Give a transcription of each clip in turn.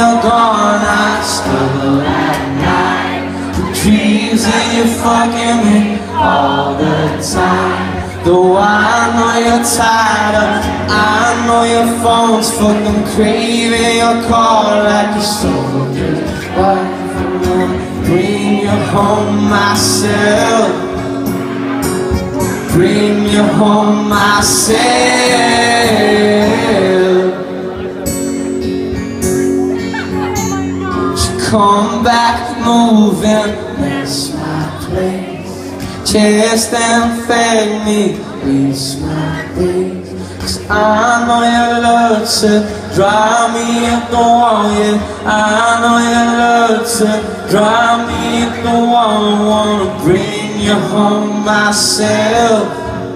you're gone, I struggle at night. The dreams that you're fucking me all the time. Though I know you're tired, I know your phone's fucking craving your call like a soldier. Why bring you home myself? Bring you home myself. Come back moving, that's my place. Just infect me, reach my face. 'Cause I know you love to drive me up the wall, yeah. I know you love to drive me up the wall. I wanna bring you home myself.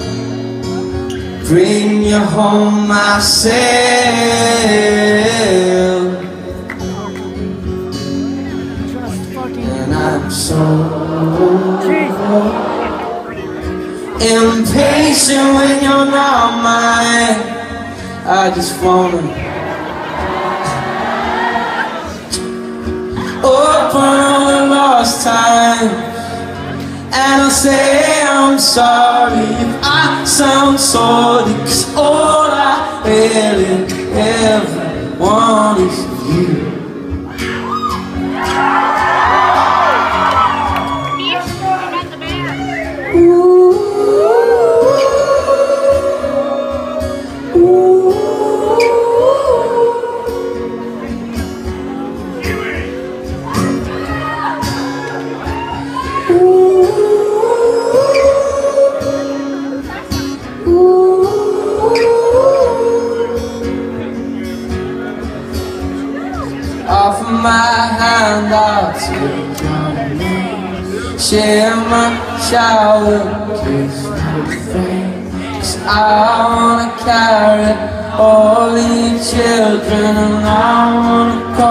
Bring you home myself. And I'm so impatient when you're not mine. I just wanna open all the lost time, and I'll say I'm sorry if I sound sordid, 'cause all I really ever want is you. Offer my hand out to your name. Share my shower, kiss my face. 'Cause I wanna carry all these children, and I wanna call